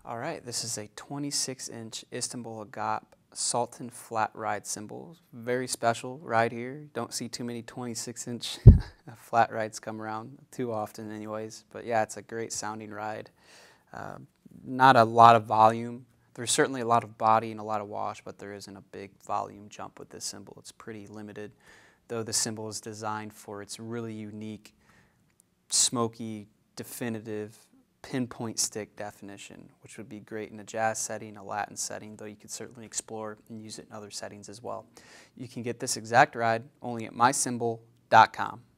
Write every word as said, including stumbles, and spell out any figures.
All right, this is a twenty-six inch Istanbul Agop Sultan flat ride cymbal. Very special ride here. Don't see too many twenty-six inch flat rides come around too often anyways. But yeah, it's a great sounding ride. Uh, not a lot of volume. There's certainly a lot of body and a lot of wash, but there isn't a big volume jump with this cymbal. It's pretty limited, though the cymbal is designed for its really unique, smoky, definitive, pinpoint stick definition, which would be great in a jazz setting, a Latin setting, though you could certainly explore and use it in other settings as well. You can get this exact ride only at my cymbal dot com.